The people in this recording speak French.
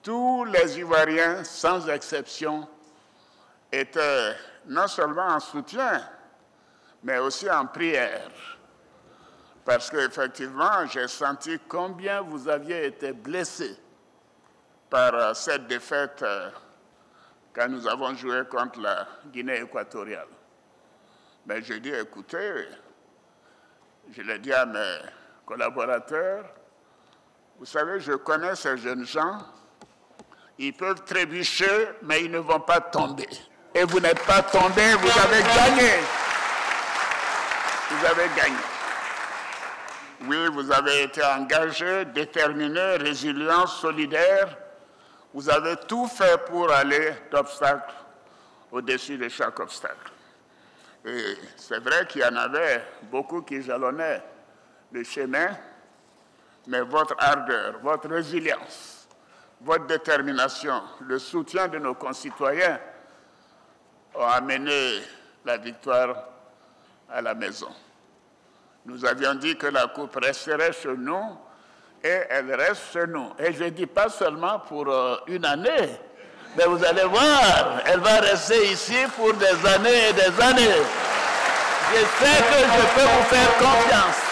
tous les Ivoiriens, sans exception, étaient non seulement en soutien, mais aussi en prière. Parce qu'effectivement, j'ai senti combien vous aviez été blessés par cette défaite quand nous avons joué contre la Guinée équatoriale. Mais j'ai dit, écoutez, je l'ai dit à mes collaborateurs, vous savez, je connais ces jeunes gens, ils peuvent trébucher, mais ils ne vont pas tomber. Et vous n'êtes pas tombés, vous avez gagné. Vous avez gagné. Oui, vous avez été engagés, déterminés, résilients, solidaires. Vous avez tout fait pour aller d'obstacle au-dessus de chaque obstacle. Et c'est vrai qu'il y en avait beaucoup qui jalonnaient le chemin, mais votre ardeur, votre résilience, votre détermination, le soutien de nos concitoyens ont amené la victoire à la maison. Nous avions dit que la coupe resterait chez nous et elle reste chez nous. Et je ne dis pas seulement pour une année, mais vous allez voir, elle va rester ici pour des années et des années. Je sais que je peux vous faire confiance.